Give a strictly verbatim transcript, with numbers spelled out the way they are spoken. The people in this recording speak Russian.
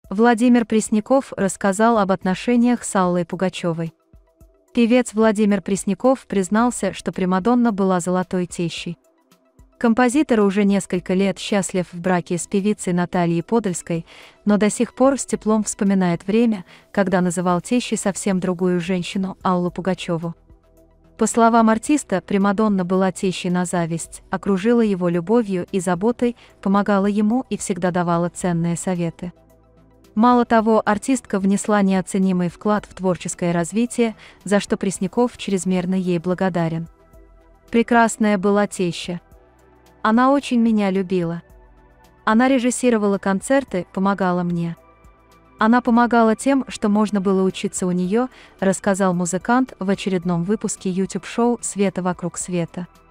Владимир Пресняков рассказал об отношениях с Аллой Пугачевой. Певец Владимир Пресняков признался, что примадонна была золотой тещей. Композитор уже несколько лет счастлив в браке с певицей Натальей Подольской, но до сих пор с теплом вспоминает время, когда называл тещей совсем другую женщину, Аллу Пугачеву. По словам артиста, примадонна была тещей на зависть, окружила его любовью и заботой, помогала ему и всегда давала ценные советы. Мало того, артистка внесла неоценимый вклад в творческое развитие, за что Пресняков чрезмерно ей благодарен. Прекрасная была теща. Она очень меня любила. Она режиссировала концерты, помогала мне. Она помогала тем, что можно было учиться у нее, рассказал музыкант в очередном выпуске YouTube-шоу «Света вокруг света».